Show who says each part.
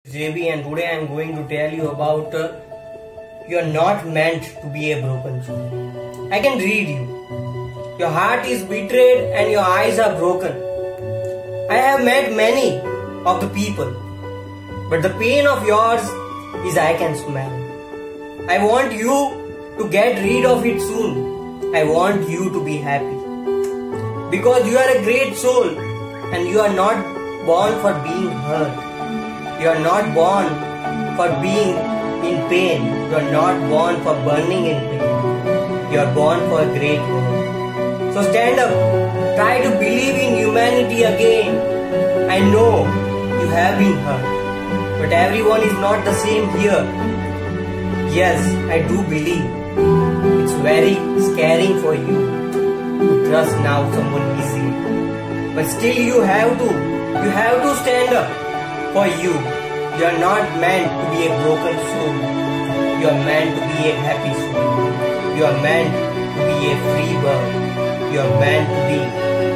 Speaker 1: JB, and today I am going to tell you about you are not meant to be a broken soul. I can read you. Your heart is betrayed and your eyes are broken. I have met many of the people, but the pain of yours is I can smell. I want you to get rid of it soon. I want you to be happy. Because you are a great soul and you are not born for being hurt. You are not born for being in pain. You are not born for burning in pain. You are born for a great world. So stand up. Try to believe in humanity again. I know you have been hurt, but everyone is not the same here. Yes, I do believe. It's very scary for you to trust now someone easily. But still you have to stand up for you. You are not meant to be a broken soul. You are meant to be a happy soul. You are meant to be a free bird. You are meant to be